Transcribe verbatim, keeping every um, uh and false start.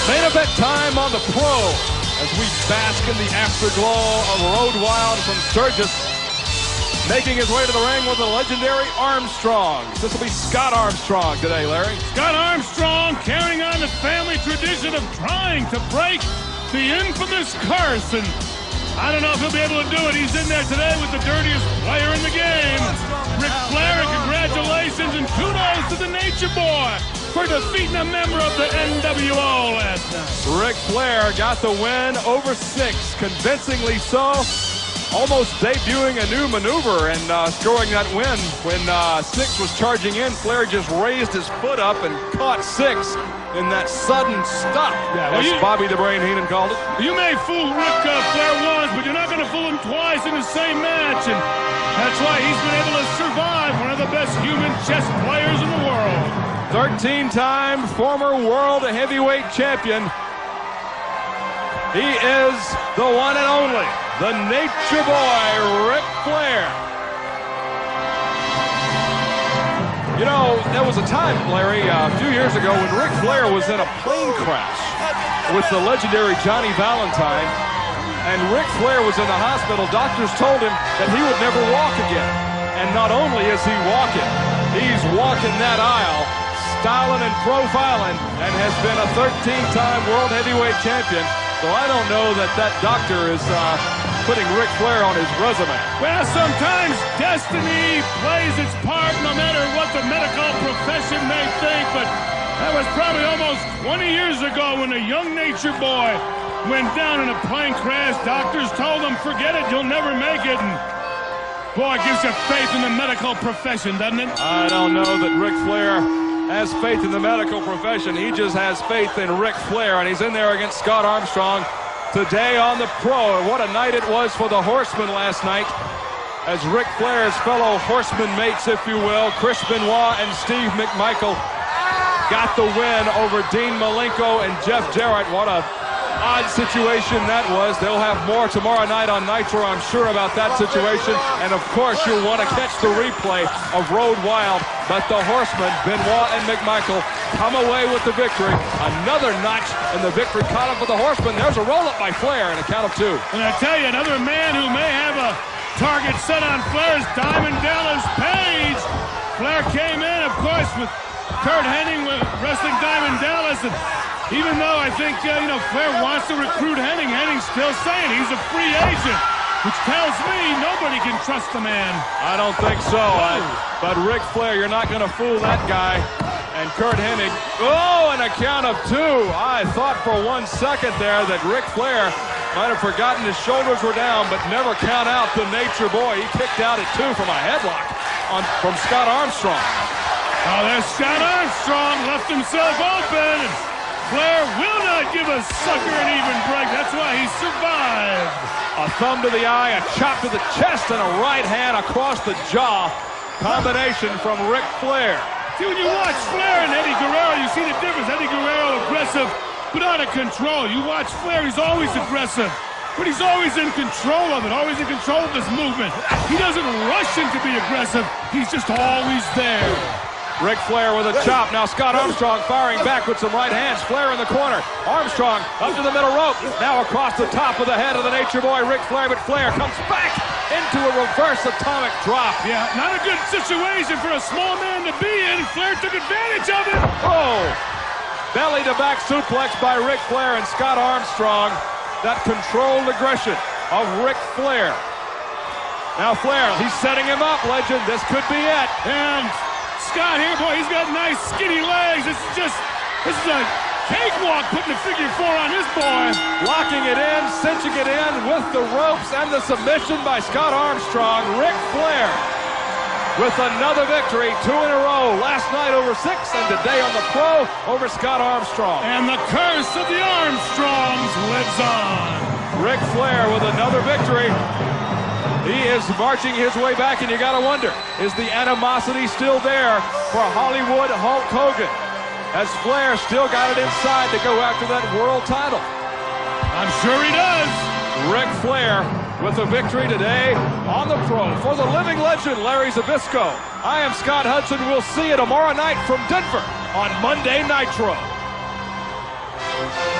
Main event time on the Pro as we bask in the afterglow of Road Wild from Sturgis. Making his way to the ring with the legendary Armstrong. This will be Scott Armstrong today, Larry. Scott Armstrong carrying on the family tradition of trying to break the infamous curse. And I don't know if he'll be able to do it. He's in there today with the dirtiest player in the game. Ric Flair, and congratulations and kudos to the Nature Boy for defeating a member of the N W O last night. Ric Flair got the win over six, convincingly so. Almost debuting a new maneuver and uh, scoring that win. When uh, Six was charging in, Flair just raised his foot up and caught Six in that sudden stop, yeah, well, as you, Bobby the Brain Heenan called it. You may fool Ric uh, Flair once, but you're not going to fool him twice in the same match. And that's why he's been able to survive, one of the best human chess players in the world. thirteen-time former world heavyweight champion. He is the one and only, the Nature Boy, Ric Flair. You know, there was a time, Larry, uh, a few years ago when Ric Flair was in a plane crash with the legendary Johnny Valentine, and Ric Flair was in the hospital. Doctors told him that he would never walk again. And not only is he walking, he's walking that aisle, styling and profiling, and has been a thirteen-time world heavyweight champion. So I don't know that that doctor is uh, putting Ric Flair on his resume. Well, sometimes destiny plays its part no matter what the medical profession may think, but that was probably almost twenty years ago when a young Nature Boy went down in a plane crash. Doctors told him, forget it, you'll never make it. And boy, it gives you faith in the medical profession, doesn't it? I don't know that Ric Flair has faith in the medical profession. He just has faith in Ric Flair, and he's in there against Scott Armstrong today on the Pro. And what a night it was for the Horsemen last night, as Ric Flair's fellow Horseman mates, if you will, Chris Benoit and Steve McMichael, got the win over Dean Malenko and Jeff Jarrett. What a odd situation that was. They'll have more tomorrow night on Nitro, I'm sure, about that situation. And of course, you'll want to catch the replay of Road Wild. But the Horsemen, Benoit and McMichael, come away with the victory. Another notch in the victory column for the Horsemen. There's a roll-up by Flair in a count of two. And I tell you, another man who may have a target set on Flair's Diamond Dallas Page. Flair came in, of course, with Curt Hennig wrestling Diamond Dallas. And even though I think, uh, you know, Flair wants to recruit Hennig, Hennig's still saying he's a free agent, which tells me nobody can trust the man. I don't think so. I, but Ric Flair, you're not going to fool that guy. And Curt Hennig, oh, and a count of two. I thought for one second there that Ric Flair might have forgotten his shoulders were down, but never count out the Nature Boy. He kicked out at two from a headlock on, from Scott Armstrong. Oh, there's Scott Armstrong, left himself open. Flair will not give a sucker an even break. That's why he survived. A thumb to the eye, a chop to the chest, and a right hand across the jaw. Combination from Ric Flair. See, when you watch Flair and Eddie Guerrero, you see the difference. Eddie Guerrero, aggressive, but out of control. You watch Flair, he's always aggressive, but he's always in control of it, always in control of this movement. He doesn't rush in to be aggressive. He's just always there. Ric Flair with a chop. Now Scott Armstrong firing back with some right hands. Flair in the corner. Armstrong up to the middle rope. Now across the top of the head of the Nature Boy, Ric Flair, but Flair comes back into a reverse atomic drop. Yeah, not a good situation for a small man to be in. Flair took advantage of it. Oh! Belly to back suplex by Ric Flair and Scott Armstrong. That controlled aggression of Ric Flair. Now Flair, he's setting him up, legend. This could be it. And Scott here, boy, he's got nice skinny legs. This is just, this is a cakewalk putting a figure four on this boy. Locking it in, cinching it in with the ropes and the submission by Scott Armstrong. Ric Flair with another victory, two in a row. Last night over six, and today on the Pro over Scott Armstrong. And the curse of the Armstrongs lives on. Ric Flair with another victory. He is marching his way back, and you got to wonder, is the animosity still there for Hollywood Hulk Hogan? Has Flair still got it inside to go after that world title? I'm sure he does. Ric Flair with a victory today on the Pro. For the living legend, Larry Zbyszko, I am Scott Hudson. We'll see you tomorrow night from Denver on Monday Nitro.